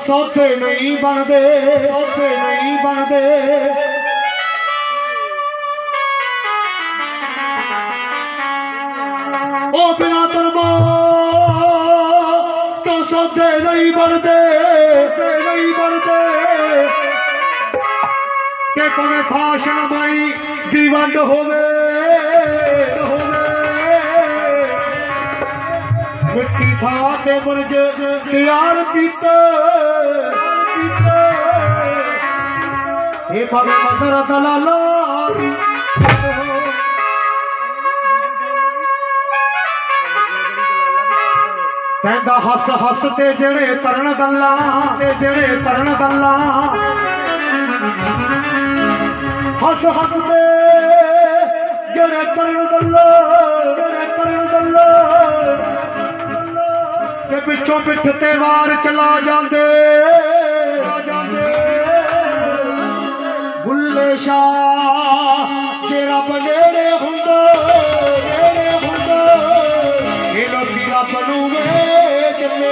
सौदे नहीं बनते, सौदे नहीं बनते। ओ बिना तलबा तो सौदे नहीं बनते, नहीं बनते। के भावें खाश नमाई दी वंड होवे, मिट्टी था ते बुरज तैयार कीते, ये भावें मदर दलाला कहंदा हस हस ते जेड़े तरन गल्लां, ते जेड़े तरन गल्लां हस हस ते जेड़े तरन गल्लां, जेड़े तरन गल्लां के पिछों पिठ ते वार चला जांदे, बुल्ले शाह जे रब नेड़े हुंदा, नेड़े हुंदा ये लोकी रब नूं वेचदे,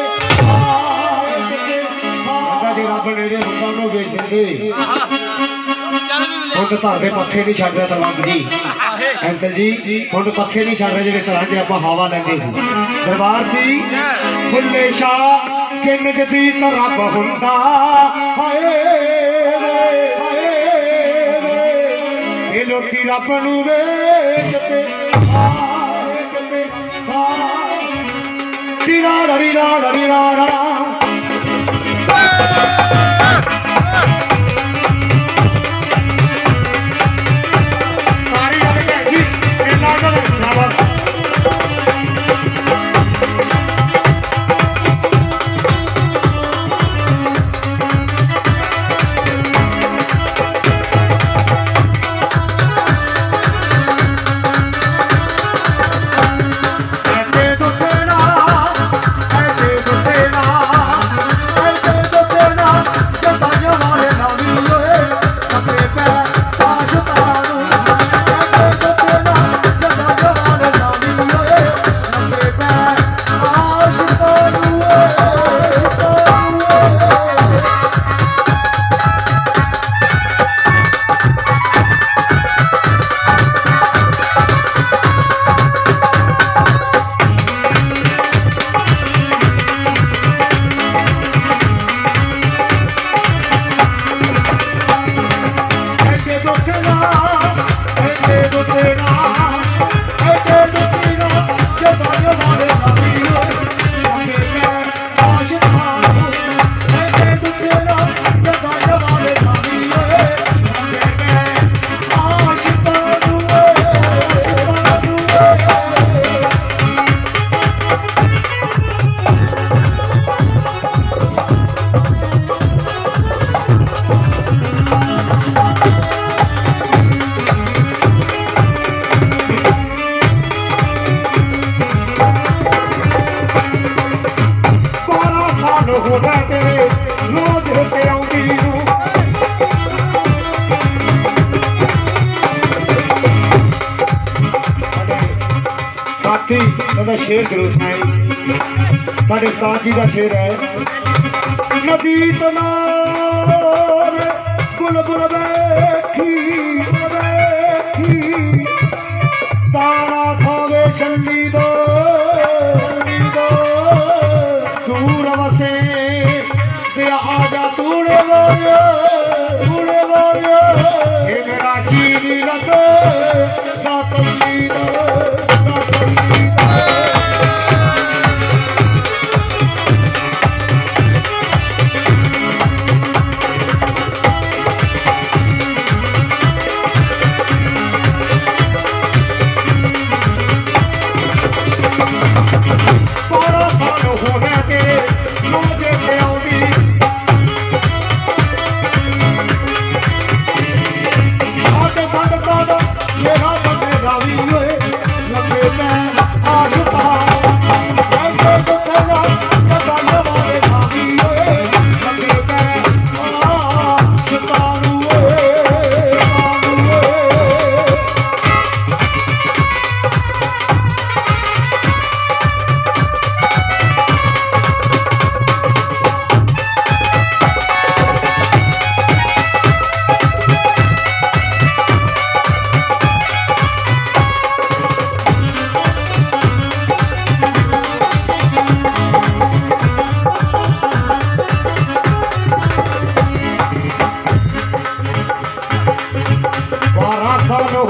जे रब नेड़े हुंदा नूं वेचदे। हुण घर दे पत्थे नहीं छड्ड रहे तलवंत जी, अंकल जी हुण पत्थे नहीं छड्ड रहे जेड़े घरां च आपां हवा लैंदे सी। दरबार दी बुल्ले शाह जे नज़दीक रब हुंदा, हाय ये लोकी रब नूं वेचदे। रीरा रीरा रीरा रा शेर जरूर सुनाई। साढ़े उस्ताद जी का शेर है, नदी तनार बुलबुल बैठी, दाना खावे चली दो, दूर वसे आजा तूड़े वाले, तूड़े वाले ये मेरा चीनी लगे सातली दो, ये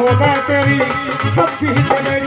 मैं तेरी तस्वीर मेरी